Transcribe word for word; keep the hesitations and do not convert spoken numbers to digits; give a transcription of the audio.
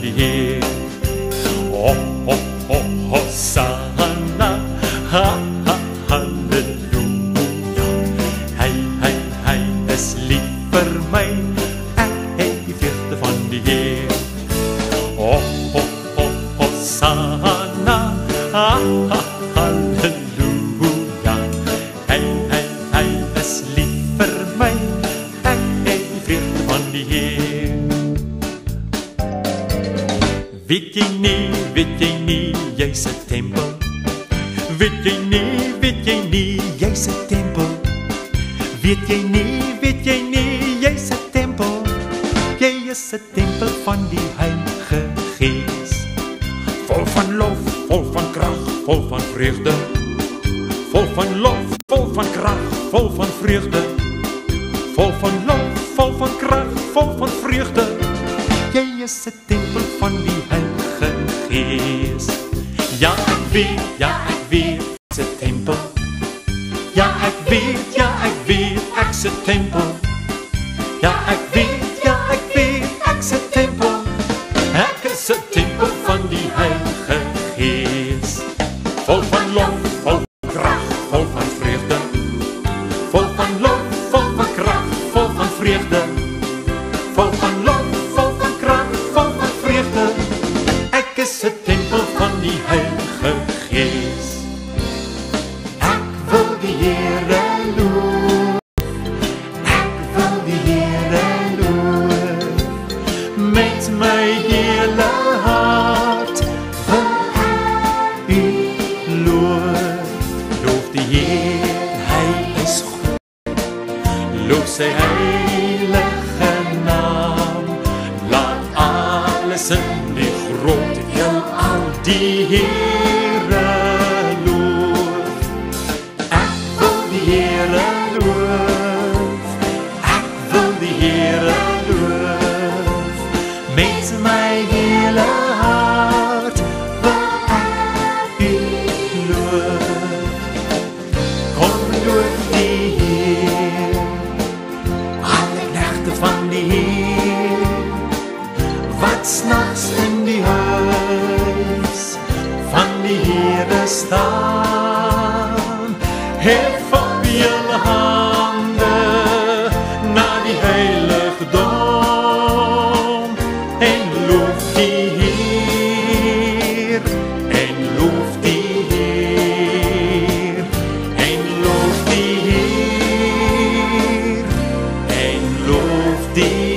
die Heer. Oh, oh, oh, Hosanna, ha, ha, halleluja. Hy, hy, hy is lief vir my, ek het die vreugde van die Heer. Oh, oh, oh, Hosanna, ha, ha, halleluja. Hy, hy, hy is lief vir my, ek het die vreugde van die Heer. Weet jy nie, weet jy nie, jy's 'n tempel. Weet jy nie, weet jy nie, jy's 'n tempel. Weet jy nie, weet jy nie, jy's 'n tempel. Jy is 'n tempel van die Heilige Gees. Vol van lof, vol van krag, vol van vreugde. Vol van lof, vol van krag, vol van vreugde. Vol van lof, vol van krag, vol van vreugde. Jy is 'n tempel van die Heilige Gees. Ja, ek weet, ja, ek weet, ek's 'n tempel. Ja, ek weet, ja, ek weet, ek's 'n tempel. Ja, ek weet, ja, ek weet, ek's 'n tempel. Ek is 'n tempel van die Heilige Gees. Vol van lof, vol van krag, vol van vreugde. Vol van lof, vol van krag, vol van vreugde. Vol van lof, vol van krag, vol van vreugde. Ek is 'n tempel van die Heilige Gees. Ek wil die Here loof. Ek wil die Here loof. Met my hele hart wil ek U loof. Loof die Heer, hy is goed. Loof sy heilige naam. Laat alles in die groot heelal die Here loof. Ek wil die Here loof. Ek wil die Here loof. Met my hele hart wil ek U loof. Kom loof die Heer, alle knegte van die Heer, wat s'nags in die huis van die Here staan. Hef op julle hande na die heiligdom en loof die Heer, en loof die Heer, en loof die Heer, en loof die